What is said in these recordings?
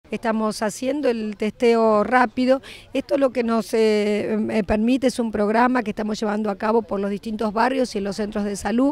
Estamos haciendo el testeo rápido. Esto lo que nos permite es un programa que estamos llevando a cabo por los distintos barrios y en los centros de salud.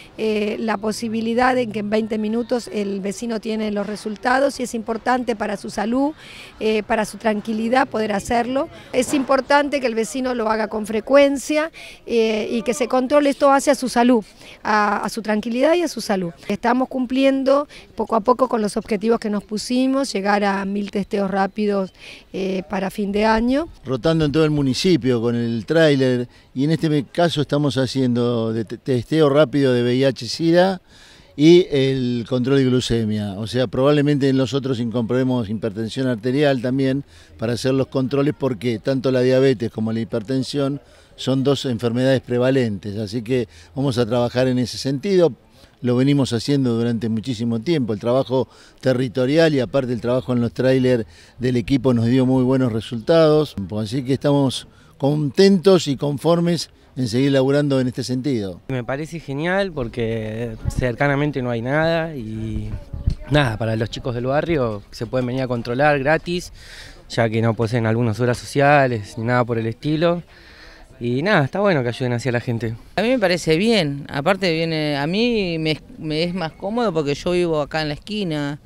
La posibilidad de que en 20 minutos el vecino tiene los resultados, y es importante para su salud, para su tranquilidad poder hacerlo. Es importante que el vecino lo haga con frecuencia y que se controle esto hacia su salud, a su tranquilidad y a su salud. Estamos cumpliendo poco a poco con los objetivos que nos pusimos, llegar a 1000 testeos rápidos para fin de año. Rotando en todo el municipio con el tráiler, y en este caso estamos haciendo testeo rápido de VIH-Sida y el control de glucemia. O sea, probablemente en los otros incorporemos hipertensión arterial también para hacer los controles, porque tanto la diabetes como la hipertensión son dos enfermedades prevalentes, así que vamos a trabajar en ese sentido. Lo venimos haciendo durante muchísimo tiempo, el trabajo territorial y aparte el trabajo en los tráiler del equipo nos dio muy buenos resultados, así que estamos contentos y conformes en seguir laburando en este sentido. Me parece genial porque cercanamente no hay nada y nada, para los chicos del barrio se pueden venir a controlar gratis, ya que no poseen algunas obras sociales ni nada por el estilo. Y nada, está bueno que ayuden hacia la gente. A mí me parece bien, aparte a mí me es más cómodo porque yo vivo acá en la esquina,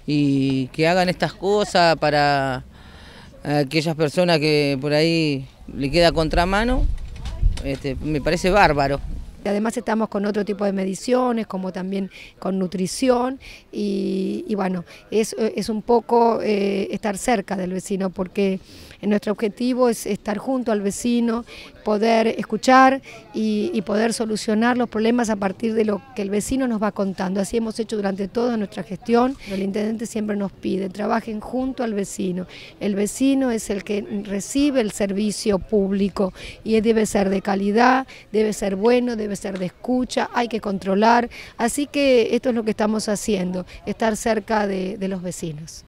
y que hagan estas cosas para aquellas personas que por ahí le queda contramano, me parece bárbaro. Además estamos con otro tipo de mediciones, como también con nutrición, y bueno, es un poco estar cerca del vecino, porque nuestro objetivo es estar junto al vecino, poder escuchar y poder solucionar los problemas a partir de lo que el vecino nos va contando. Así hemos hecho durante toda nuestra gestión. El intendente siempre nos pide, trabajen junto al vecino. El vecino es el que recibe el servicio público y debe ser de calidad, debe ser bueno, debe ser de escucha, hay que controlar. Así que esto es lo que estamos haciendo, estar cerca de los vecinos.